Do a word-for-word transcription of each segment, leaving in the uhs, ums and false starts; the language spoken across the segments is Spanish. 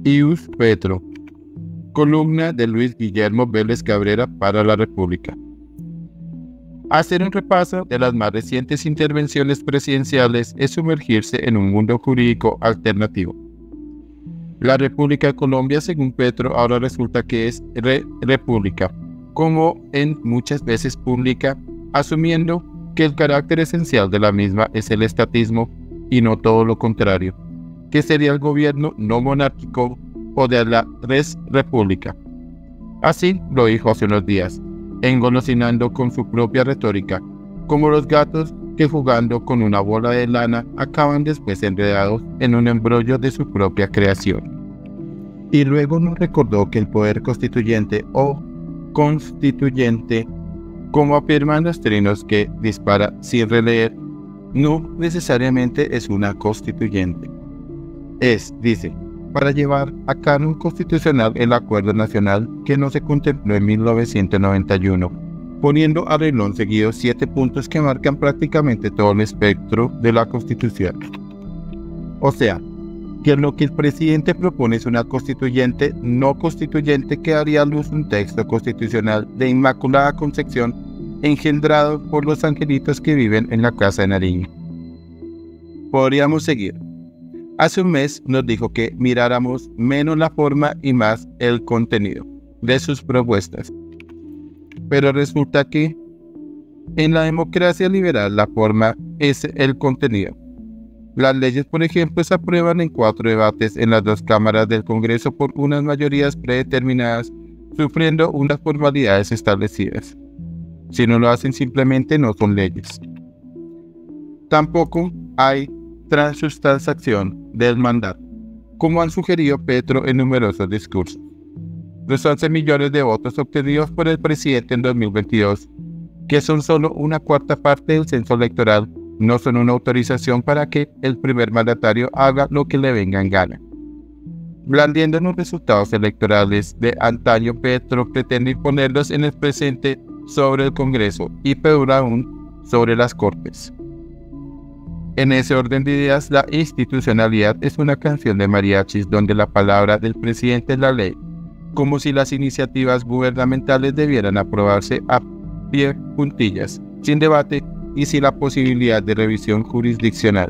Ius Petro, columna de Luis Guillermo Vélez Cabrera para La República. Hacer un repaso de las más recientes intervenciones presidenciales es sumergirse en un mundo jurídico alternativo. La República de Colombia, según Petro, ahora resulta que es re república, como en muchas veces pública, asumiendo que el carácter esencial de la misma es el estatismo y no todo lo contrario, que sería el gobierno no monárquico o de la res república. Así lo dijo hace unos días, engolosinando con su propia retórica, como los gatos que jugando con una bola de lana acaban después enredados en un embrollo de su propia creación. Y luego nos recordó que el poder constituyente o constituyente, como afirman los trinos que dispara sin releer, no necesariamente es una constituyente. Es, dice, para llevar a cabo constitucional el acuerdo nacional que no se contempló en mil novecientos noventa y uno, poniendo a renglón seguido siete puntos que marcan prácticamente todo el espectro de la Constitución. O sea, que lo que el presidente propone es una constituyente no constituyente que daría a luz un texto constitucional de inmaculada concepción engendrado por los angelitos que viven en la casa de Nariño. Podríamos seguir. Hace un mes nos dijo que miráramos menos la forma y más el contenido de sus propuestas. Pero resulta que en la democracia liberal la forma es el contenido. Las leyes, por ejemplo, se aprueban en cuatro debates en las dos cámaras del Congreso por unas mayorías predeterminadas, sufriendo unas formalidades establecidas. Si no lo hacen, simplemente no son leyes. Tampoco hay transustanciación del mandato, como han sugerido Petro en numerosos discursos. Los once millones de votos obtenidos por el presidente en dos mil veintidós, que son solo una cuarta parte del censo electoral, no son una autorización para que el primer mandatario haga lo que le venga en gana. Blandiendo los resultados electorales de antaño, Petro pretende imponerlos en el presente sobre el Congreso y peor aún sobre las Cortes. En ese orden de ideas, la institucionalidad es una canción de mariachis donde la palabra del presidente es la ley, como si las iniciativas gubernamentales debieran aprobarse a pie juntillas, sin debate y sin la posibilidad de revisión jurisdiccional.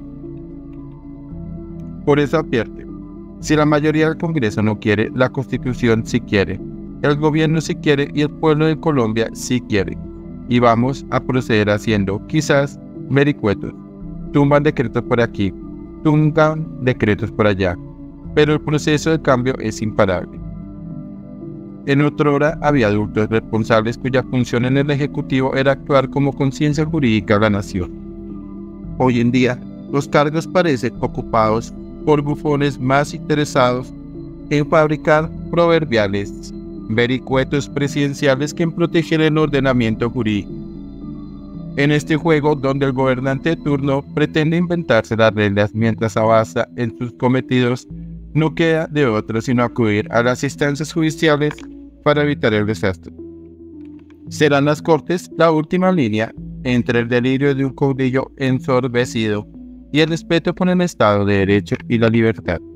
Por eso advierte, si la mayoría del Congreso no quiere, la Constitución sí quiere, el gobierno sí quiere y el pueblo de Colombia sí quiere. Y vamos a proceder haciendo, quizás, vericuetos. Tumban decretos por aquí, tumban decretos por allá, pero el proceso de cambio es imparable. En otra hora había adultos responsables cuya función en el Ejecutivo era actuar como conciencia jurídica de la nación. Hoy en día, los cargos parecen ocupados por bufones más interesados en fabricar proverbiales vericuetos presidenciales que en proteger el ordenamiento jurídico. En este juego, donde el gobernante de turno pretende inventarse las reglas mientras avanza en sus cometidos, no queda de otra sino acudir a las instancias judiciales para evitar el desastre. Serán las Cortes la última línea entre el delirio de un caudillo ensorbecido y el respeto por el Estado de Derecho y la libertad.